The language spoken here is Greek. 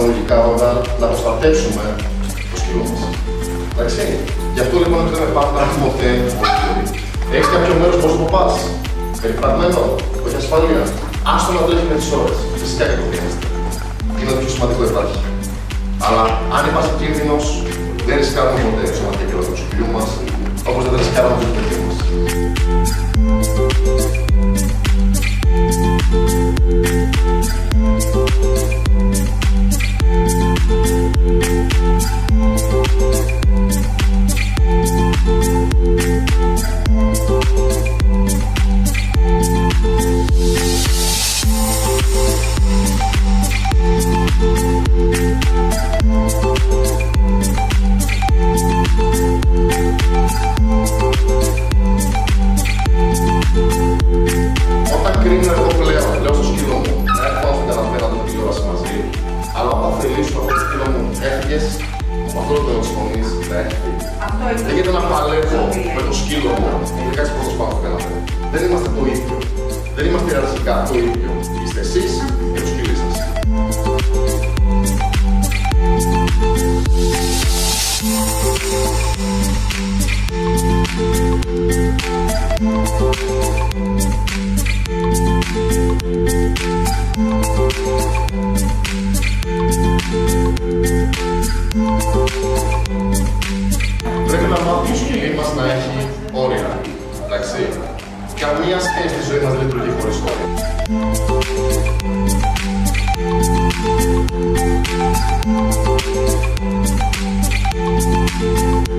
εισαγωγικά όταν να προστατεύσουμε το σκύλο μας. Εντάξει. Γι' αυτό λοιπόν δεν πάμε να έχουμε ποτέ. Έχεις κάποιο μέρος πώς το πας. Περιπατμένο, όχι ασφάλεια. Άστο να τρέχει με τις ώρες. Φυσικά και το χρειάζεται. Είναι το πιο σημαντικό υπάρχει. Αλλά αν υπάρχει κίνδυνος, δεν ρισκάρουμε ποτέ στο σωματικό καιρό του σκυλιού μας, όπως δεν ρισκάρουμε το παιδί μας. Λέγεται να παλεύω με το σκύλο μου, είναι κάτι πρώτος πάνω στο καναπέ. Δεν είμαστε το ίδιο. Δεν είμαστε ιεραρχικά το ίδιο. Είστε εσείς και το σκύλι σας. Πρέπει να μάθουμε το σκυλί μας να έχει όρια, εντάξει. Καμία σχέση στη ζωή μας δεν λειτουργεί χωρίς όρια.